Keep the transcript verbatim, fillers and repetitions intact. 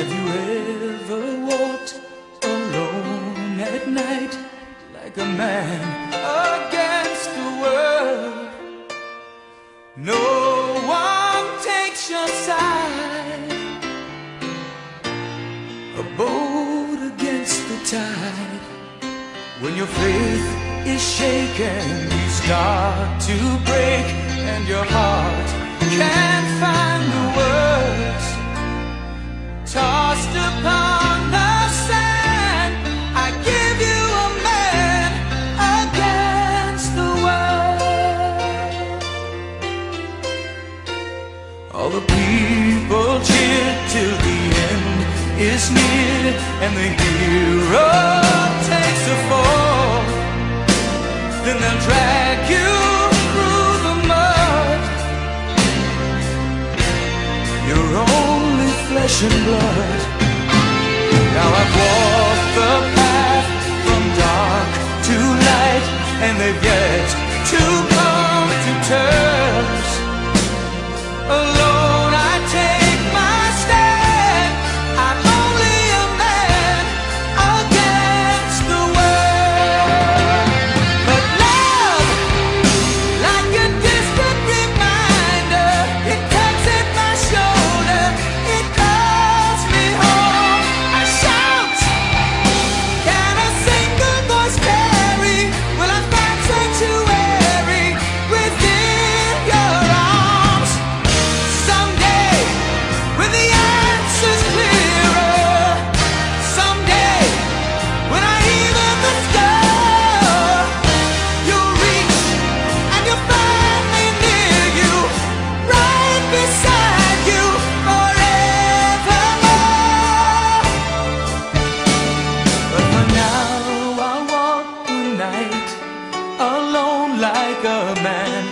Have you ever walked alone at night like a man against the world? No one takes your side, a boat against the tide. When your faith is shaken, you start to break, and your heart can't find the words. Tossed upon the sand, I give you a man against the world. All the people cheer till the end is near, and the hero takes a fall. Then they'll drag you through the mud. You're only flesh and blood. Now I've walked the path from dark to light, and they've yet to come to terms. Alone I take my stand. I'm only a man against the world. But love, like a distant reminder, it tugs at my shoulder, it calls me home. I shout, can a single voice carry? Will I find sanctuary within your arms? Someday, when the answer's clearer, someday, when I hear the scar, you'll reach and you'll find me near you, right beside you forevermore. But for now I walk the night alone like a man